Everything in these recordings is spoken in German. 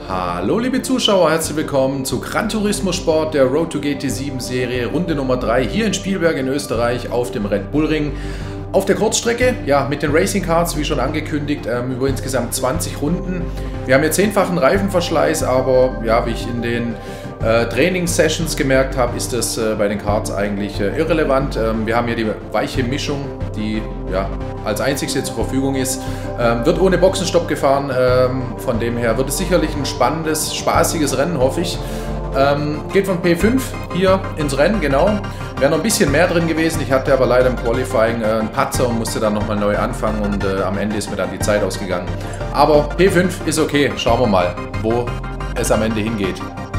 Hallo liebe Zuschauer, herzlich willkommen zu Gran Turismo Sport, der Road to GT7 Serie, Runde Nummer 3 hier in Spielberg in Österreich auf dem Red Bull Ring. Auf der Kurzstrecke, ja, mit den Racing Karts, wie schon angekündigt, über insgesamt 20 Runden. Wir haben hier 10-fachen Reifenverschleiß, aber ja, wie ich in den Training-Sessions gemerkt habe, ist das bei den Karts eigentlich irrelevant. Wir haben hier die weiche Mischung, die ja, als einzigste zur Verfügung ist. Wird ohne Boxenstopp gefahren, von dem her wird es sicherlich ein spannendes, spaßiges Rennen, hoffe ich. Geht von P5 hier ins Rennen, genau. Wäre noch ein bisschen mehr drin gewesen, ich hatte aber leider im Qualifying einen Patzer und musste dann nochmal neu anfangen und am Ende ist mir dann die Zeit ausgegangen. Aber P5 ist okay, schauen wir mal, wo es am Ende hingeht.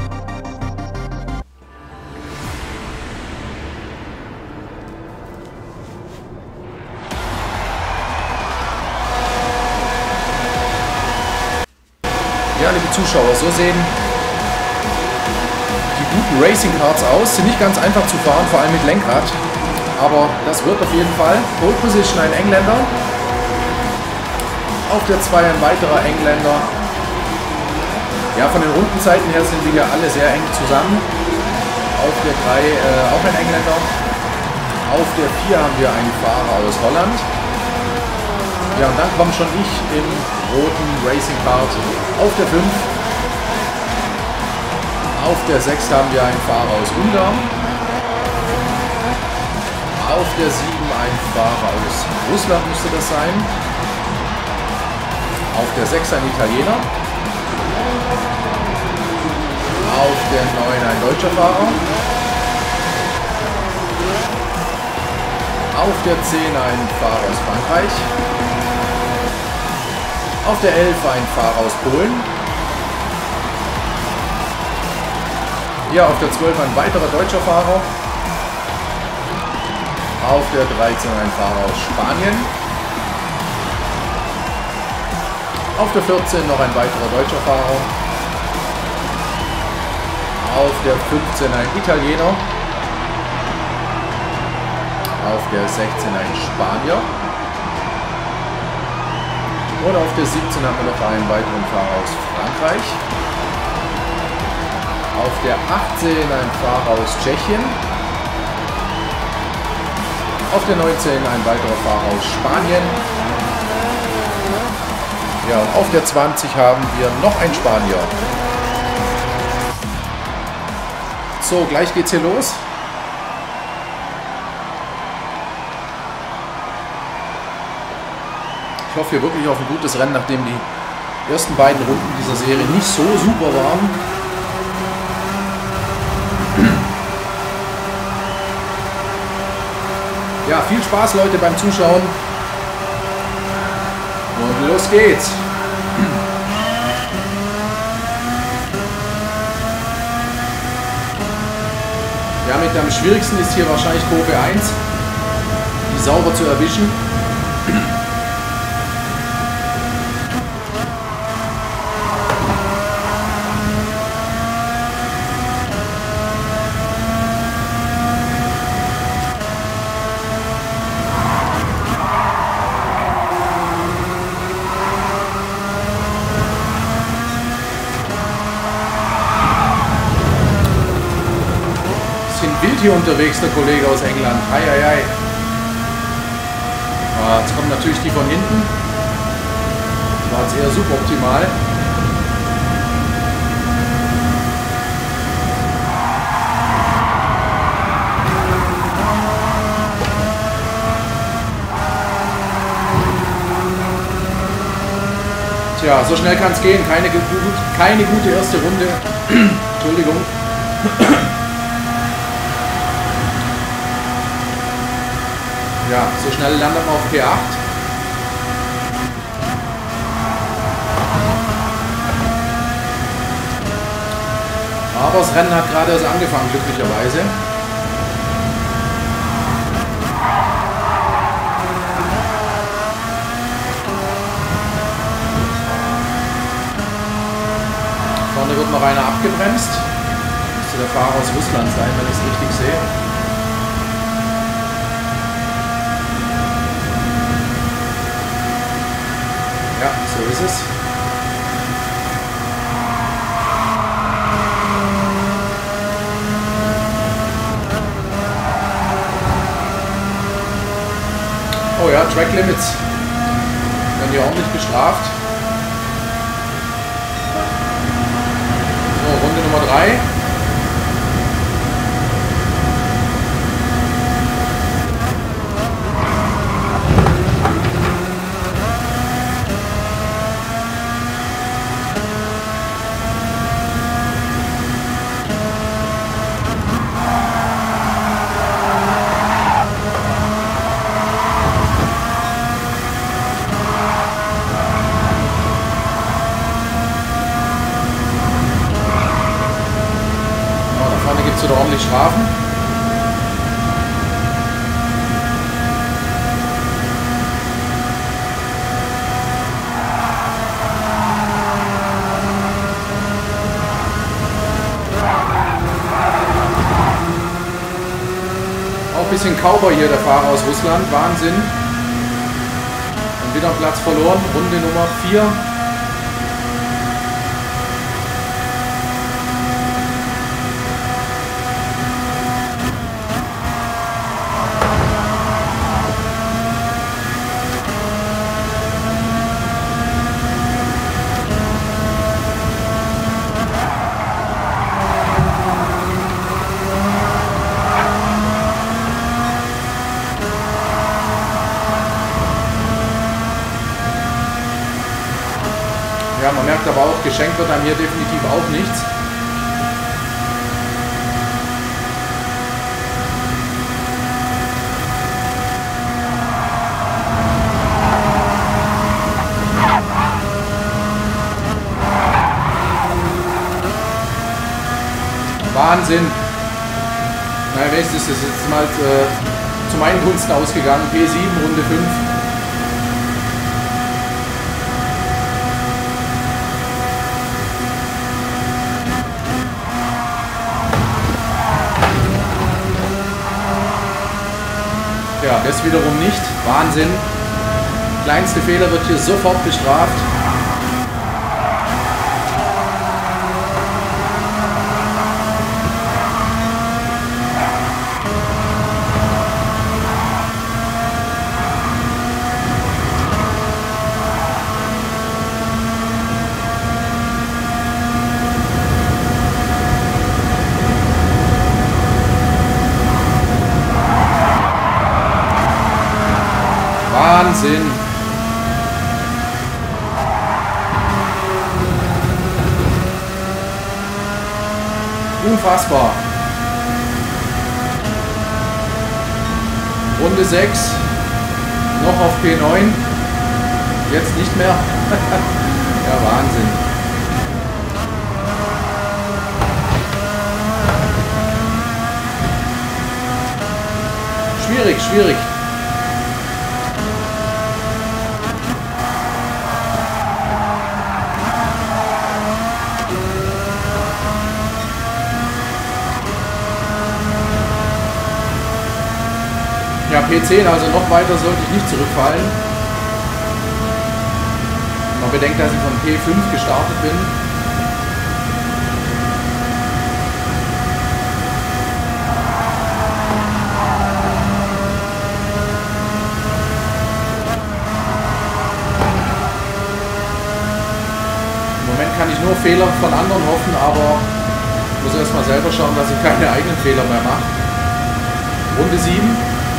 Ja, liebe Zuschauer, so sehen die guten Racing Karts aus. Sind nicht ganz einfach zu fahren, vor allem mit Lenkrad. Aber das wird auf jeden Fall. Pole Position ein Engländer. Auf der 2 ein weiterer Engländer. Ja, von den Rundenzeiten her sind wir hier alle sehr eng zusammen. Auf der 3 auch ein Engländer. Auf der 4 haben wir einen Fahrer aus Holland. Ja, und dann komme schon ich im roten Racing Kart auf der 5. Auf der 6 haben wir einen Fahrer aus Ungarn. Auf der 7 ein Fahrer aus Russland müsste das sein. Auf der 6 ein Italiener. Auf der 9 ein deutscher Fahrer. Auf der 10 ein Fahrer aus Frankreich. Auf der 11 ein Fahrer aus Polen. Ja, auf der 12 ein weiterer deutscher Fahrer. Auf der 13 ein Fahrer aus Spanien. Auf der 14 noch ein weiterer deutscher Fahrer. Auf der 15 ein Italiener. Auf der 16 ein Spanier. Und auf der 17 haben wir noch einen weiteren Fahrer aus Frankreich. Auf der 18 ein Fahrer aus Tschechien. Auf der 19 ein weiterer Fahrer aus Spanien. Ja, und auf der 20 haben wir noch einen Spanier. So, gleich geht's hier los. Ich hoffe hier wirklich auf ein gutes Rennen, nachdem die ersten beiden Runden dieser Serie nicht so super waren. Ja, viel Spaß, Leute, beim Zuschauen. Und los geht's. Ja, mit am schwierigsten ist hier wahrscheinlich Kurve 1, die sauber zu erwischen. Wild hier unterwegs, der Kollege aus England. Ei, ei, ei. Jetzt kommen natürlich die von hinten. Das war jetzt eher suboptimal. Tja, so schnell kann es gehen. Keine gute erste Runde. Entschuldigung. Ja, so schnell landet man auf P8. Aber das Rennen hat gerade erst angefangen, glücklicherweise. Vorne wird noch einer abgebremst. Müsste der Fahrer aus Russland sein, wenn ich es richtig sehe. Ja, so ist es. Track Limits. Werden die ordentlich bestraft. So, Runde Nummer 3. Oder ordentlich Strafen. Auch ein bisschen Cowboy hier, der Fahrer aus Russland. Wahnsinn. Und wieder Platz verloren. Runde Nummer 4. Ja, man merkt aber auch, geschenkt wird einem hier definitiv auch nichts. Wahnsinn. Naja, wer ist das? Das ist jetzt mal zu meinen Gunsten ausgegangen. P7, Runde 5. Ja, das wiederum nicht. Wahnsinn. Kleinste Fehler wird hier sofort bestraft. Wahnsinn. Unfassbar. Runde 6. Noch auf P9. Jetzt nicht mehr. Ja, Wahnsinn. Schwierig, schwierig. Ja, P10, also noch weiter sollte ich nicht zurückfallen. Man bedenkt, dass ich von P5 gestartet bin. Im Moment kann ich nur Fehler von anderen hoffen, aber ich muss erstmal selber schauen, dass ich keine eigenen Fehler mehr mache. Runde 7.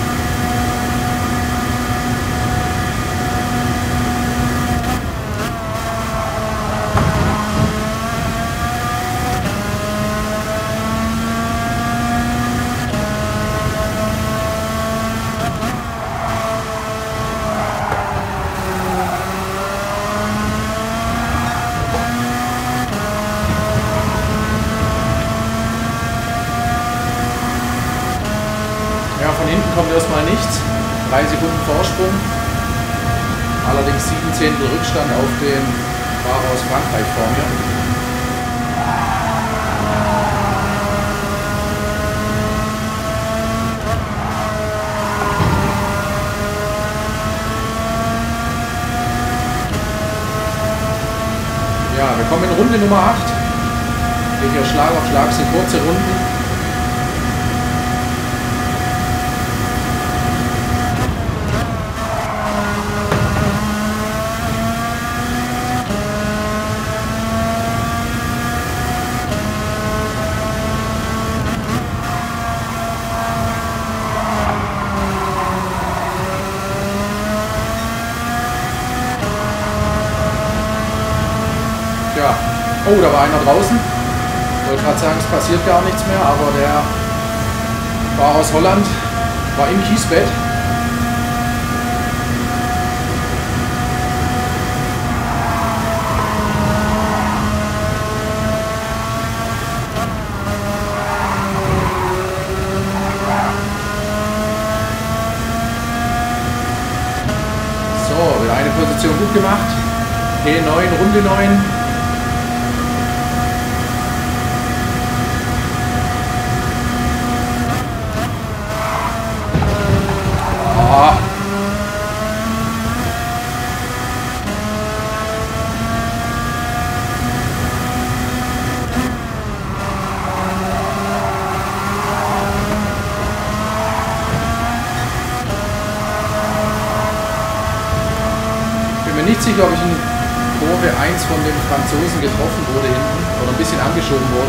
Ja, von hinten kommt erstmal nichts. 3 Sekunden Vorsprung. Allerdings 7 Zehntel Rückstand auf den Fahrer aus Frankreich vor mir. Ja, wir kommen in Runde Nummer 8. Geht hier Schlag auf Schlag, sind kurze Runden. Oh, da war einer draußen. Ich wollte gerade sagen, es passiert gar nichts mehr, aber der war aus Holland, war im Kiesbett. So, wieder eine Position gut gemacht. P9, Runde 9. Nicht sicher, ob ich in Kurve 1 von dem Franzosen getroffen wurde hinten oder ein bisschen angeschoben wurde.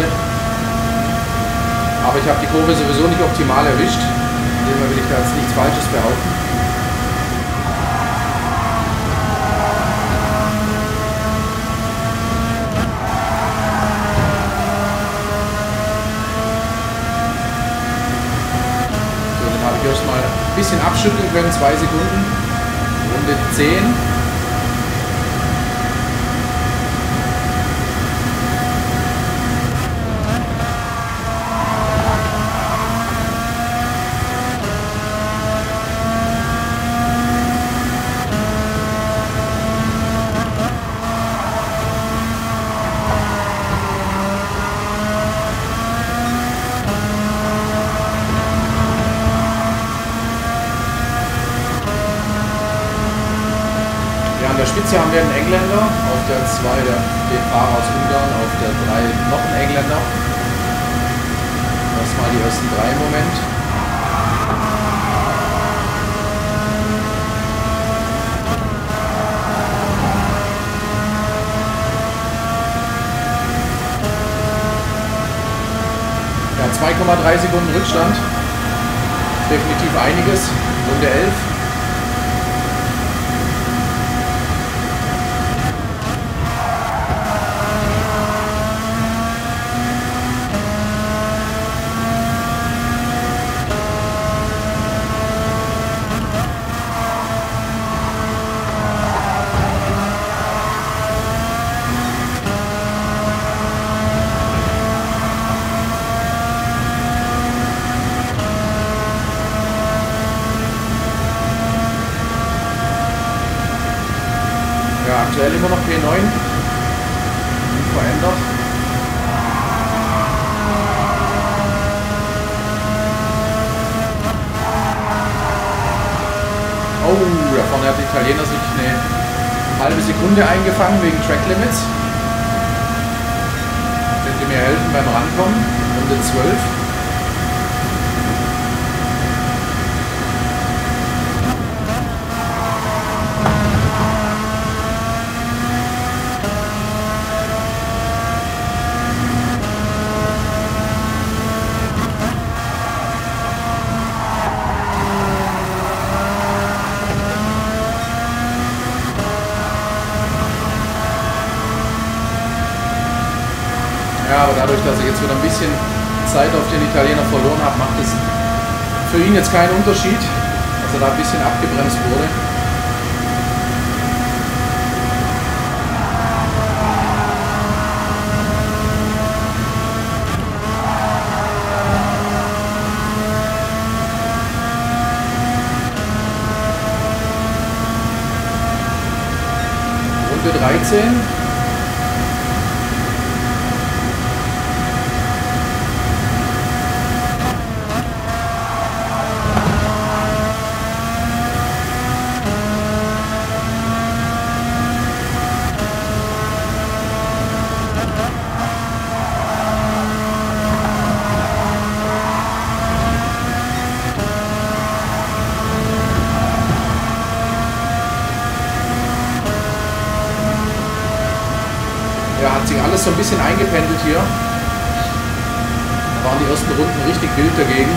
Aber ich habe die Kurve sowieso nicht optimal erwischt. Demnach will ich da jetzt nichts Falsches behaupten. So, dann habe ich erstmal ein bisschen abschütteln können, 2 Sekunden. Runde 10. An der Spitze haben wir einen Engländer, auf der 2 den Fahrer aus Ungarn, auf der 3 noch einen Engländer. Das mal die ersten 3 im Moment. Ja, 2,3 Sekunden Rückstand. Definitiv einiges. Runde 11. Ja, aktuell immer noch P9. Unverändert. Oh, da vorne hat der Italiener sich eine halbe Sekunde eingefangen wegen Track Limits. Könnt ihr mir helfen beim Rankommen? Runde 12. Ja, aber dadurch, dass ich jetzt wieder ein bisschen Zeit auf den Italiener verloren habe, macht es für ihn jetzt keinen Unterschied, dass er da ein bisschen abgebremst wurde. Runde 13. Ja, hat sich alles so ein bisschen eingependelt hier. Da waren die ersten Runden richtig wild dagegen.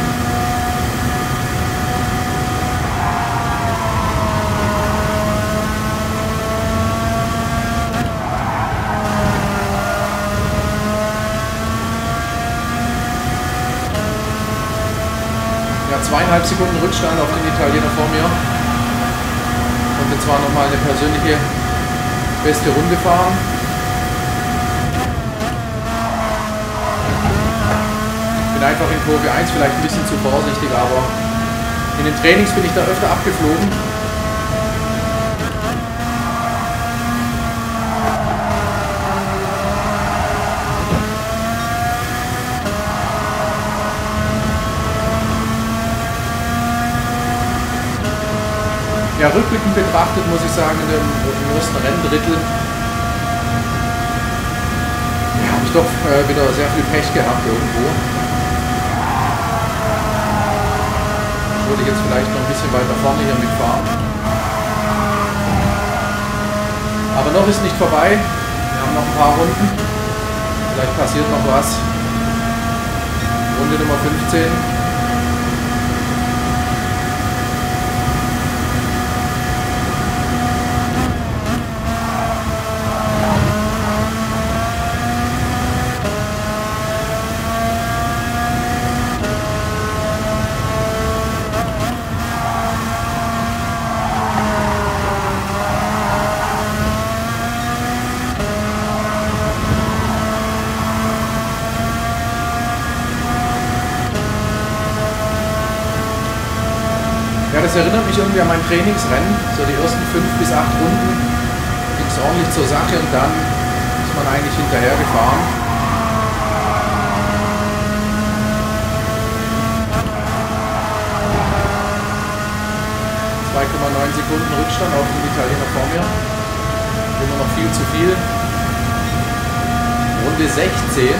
2,5 Sekunden Rückstand auf den Italiener vor mir. Und jetzt war nochmal eine persönliche beste Runde fahren. Ich bin einfach in Kurve 1 vielleicht ein bisschen zu vorsichtig, aber in den Trainings bin ich da öfter abgeflogen. Ja, rückblickend betrachtet muss ich sagen, im ersten Renndrittel habe ich doch wieder sehr viel Pech gehabt irgendwo. Würde ich jetzt vielleicht noch ein bisschen weiter vorne hier mitfahren. Aber noch ist nicht vorbei. Wir haben noch ein paar Runden. Vielleicht passiert noch was. Runde Nummer 15. Ja, das erinnert mich irgendwie an mein Trainingsrennen. So die ersten 5 bis 8 Runden ging es ordentlich zur Sache und dann ist man eigentlich hinterher gefahren. Sekunden Rückstand auf den Italiener vor mir. Immer noch viel zu viel. Runde 16.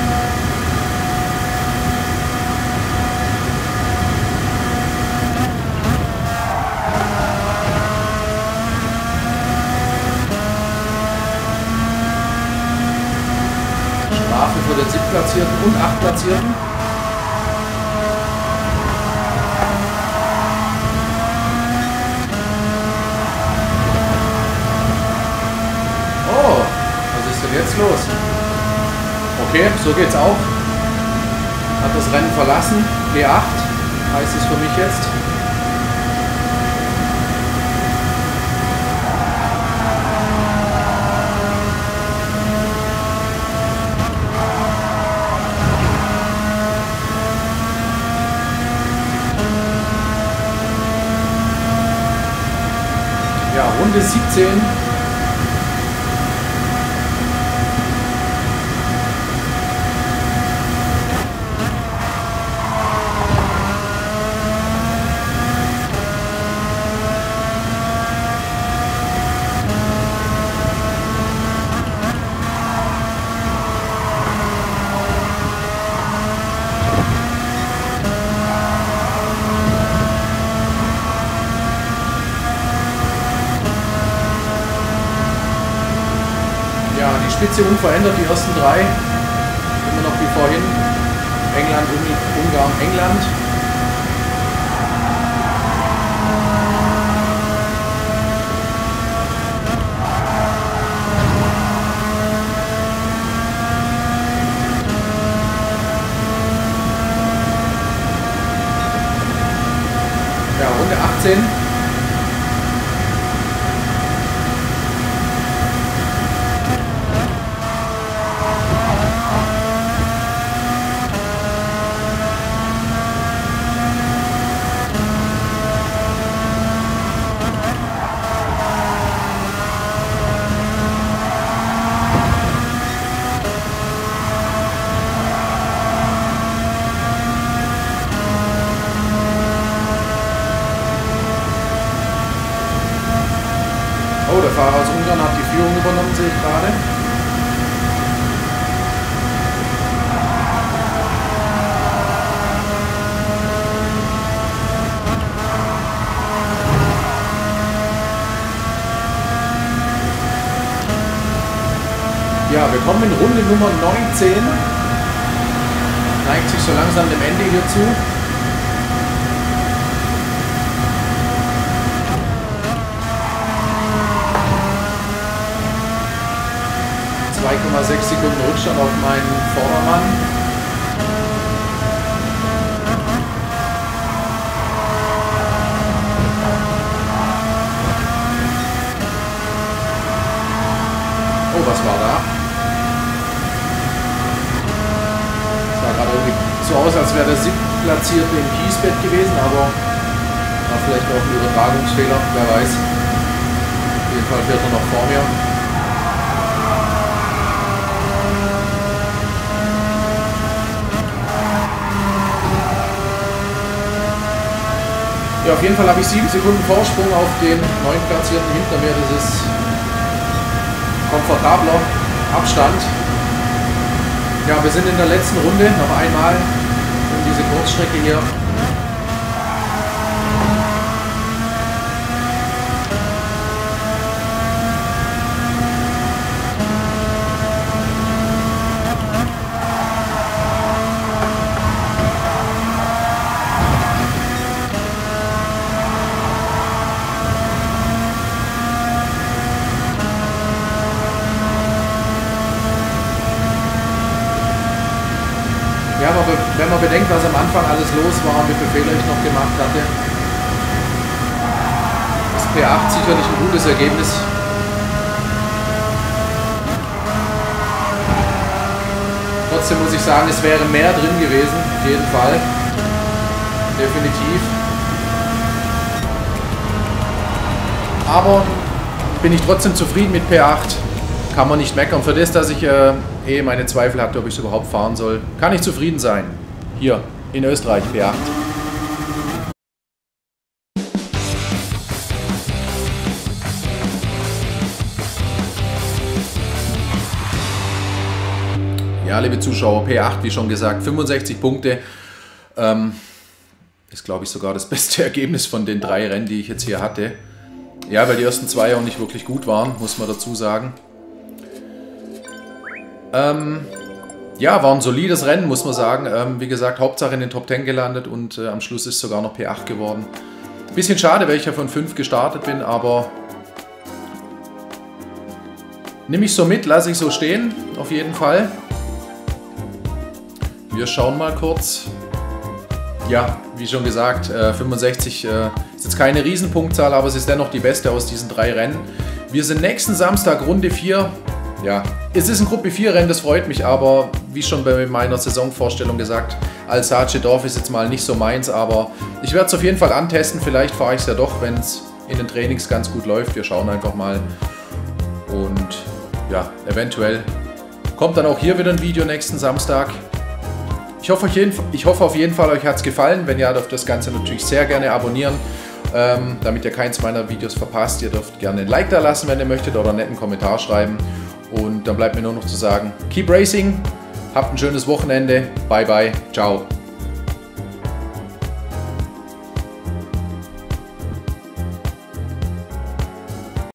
Strafe für den 7. und 8. Oh, was ist denn jetzt los? Okay, so geht's auch. Hat das Rennen verlassen. P8 heißt es für mich jetzt. Ja, Runde 17. Die Spitze unverändert, die ersten 3. Immer noch wie vorhin. England, Ungarn, England. Ja, Runde 18. Oh, der Fahrer aus Ungarn hat die Führung übernommen, sehe ich gerade. Ja, wir kommen in Runde Nummer 19. Neigt sich so langsam dem Ende hier zu. 2,6 Sekunden Rückstand auf meinen Vordermann. was war da? Das sah gerade irgendwie so aus, als wäre der siebtplatzierte im Kiesbett gewesen, aber war vielleicht auch ein Übertragungsfehler, wer weiß. Auf jeden Fall fährt er noch vor mir. Ja, auf jeden Fall habe ich 7 Sekunden Vorsprung auf den 9. Platzierten hinter mir. Das ist komfortabler Abstand. Ja, wir sind in der letzten Runde noch einmal um diese Kurzstrecke hier. Ja, aber wenn man bedenkt, was am Anfang alles los war und wie viele Fehler ich noch gemacht hatte, ist P8 sicherlich ein gutes Ergebnis. Trotzdem muss ich sagen, es wäre mehr drin gewesen, auf jeden Fall. Definitiv. Aber bin ich trotzdem zufrieden mit P8. Kann man nicht meckern. Für das, dass ich meine Zweifel hatte, ob ich es überhaupt fahren soll, kann ich zufrieden sein. Hier in Österreich, P8. Ja, liebe Zuschauer, P8, wie schon gesagt, 65 Punkte. Ist, glaube ich, sogar das beste Ergebnis von den 3 Rennen, die ich jetzt hier hatte. Ja, weil die ersten 2 auch nicht wirklich gut waren, muss man dazu sagen. Ja, war ein solides Rennen, muss man sagen. Wie gesagt, Hauptsache in den Top 10 gelandet und am Schluss ist sogar noch P8 geworden. Bisschen schade, weil ich ja von 5 gestartet bin, aber nehme ich so mit, lasse ich so stehen, auf jeden Fall. Wir schauen mal kurz. Ja, wie schon gesagt, 65 ist jetzt keine Riesenpunktzahl, aber es ist dennoch die beste aus diesen 3 Rennen. Wir sind nächsten Samstag Runde 4. Ja, es ist ein Gruppe 4 Rennen, das freut mich, aber wie schon bei meiner Saisonvorstellung gesagt, Alsace-Dorf ist jetzt mal nicht so meins, aber ich werde es auf jeden Fall antesten. Vielleicht fahre ich es ja doch, wenn es in den Trainings ganz gut läuft. Wir schauen einfach mal. Und ja, eventuell kommt dann auch hier wieder ein Video nächsten Samstag. Ich hoffe auf jeden Fall, euch hat es gefallen. Wenn ja, dürft ihr das Ganze natürlich sehr gerne abonnieren, damit ihr keins meiner Videos verpasst. Ihr dürft gerne ein Like da lassen, wenn ihr möchtet, oder einen netten Kommentar schreiben. Und dann bleibt mir nur noch zu sagen, keep racing, habt ein schönes Wochenende, bye bye, ciao.